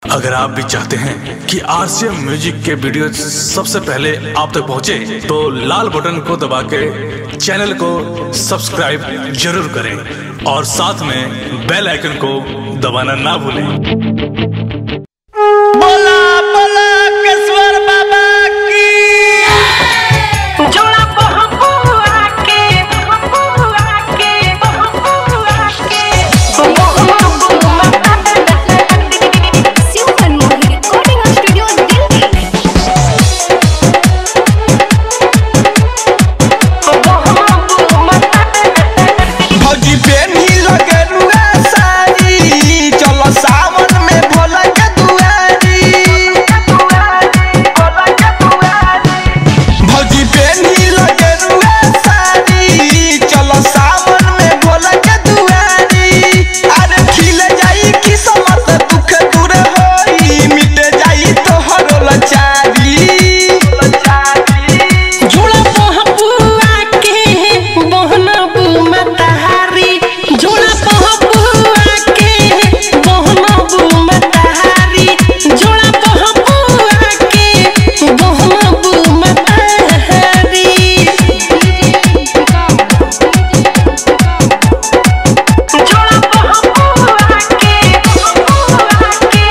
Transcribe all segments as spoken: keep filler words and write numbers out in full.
अगर आप भी चाहते हैं कि आरसीएम म्यूजिक के वीडियो सबसे पहले आप तक पहुंचे, तो लाल बटन को दबा के चैनल को सब्सक्राइब जरूर करें और साथ में बेल आइकन को दबाना ना भूलें। बोला बोला केशवर बाबा की जोड़ा बहुआ के बहुआ के बहुआ के super movie recording studio Delhi. भौजी पेनी लगे रुआ सारी, चलो सावन में भोला के दुआरी। भौजी पेनी लगे रुआ सारी, चलो सावन में भोला के दुआरी। अरे खिल जाई किस्मत, दुख दूर होई, मिट जाई तोहर लाचारी। जोड़ा बहुआ के बहना बुमा तहारी, जोड़ा बहुआ के बहना बुमा तहारी, जोड़ा बहुआ के बहना बुमा तहारी। जोड़ा बहुआ के बहुआ के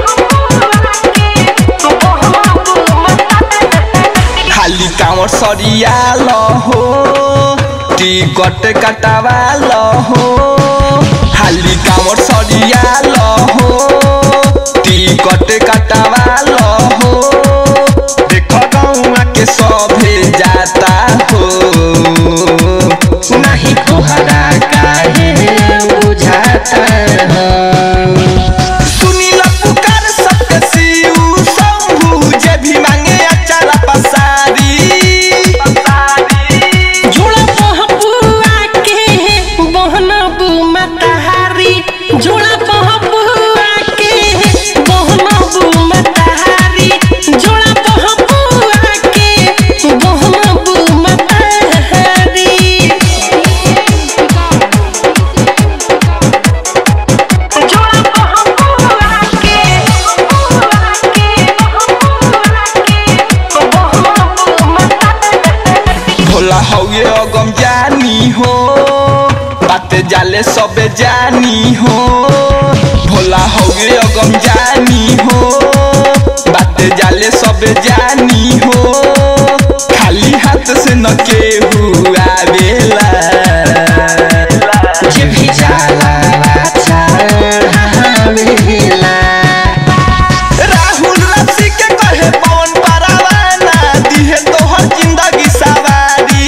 बहुआ के खाली कांवर सरिया लहो, टिकट कटावा लहो। खाली कांवर सरिया लहो, टिकट कटावा लहो। देखो गौआ के सभे जाता हो, नहीं तोहरा काहे बुझाता हो। सुनीला पुकार सबके शिव शंभु, जे भी मांगे अचारा पसारी। जोड़ा बहुआ के बहना बुमा तहारी, जोड़ा बहुआ के बहना बुमा तहारी, जोड़ा बहुआ के बहना बुमा तहारी। जोड़ा बहुआ के बहुआ के बहुआ के बहुआ बुमा भोला हौये अगम जानी हो, बाते जाले सबे जानी हो। भोला हौये अगम जानी हो, बाते जाले सबे जानी हो। खाली हाथ से न केहू आवेला, जे भी जाला चढ़ावेला। राहुल रसी के कहे पवन परवाना, दिहे तोहर जिंदगी सवारी।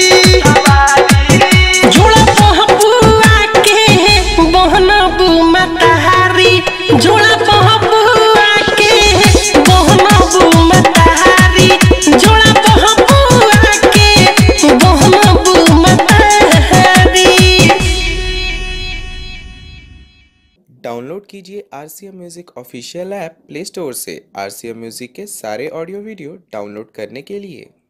जोड़ा बहुआ के बहना बुमा तहारी, जोड़ा बहुआ के बहना बुमा तहारी, जोड़ा बहुआ के बहना बुमा तहारी। डाउनलोड कीजिए RCM music official app play store से। आरसीएम म्यूजिक के सारे ऑडियो वीडियो डाउनलोड करने के लिए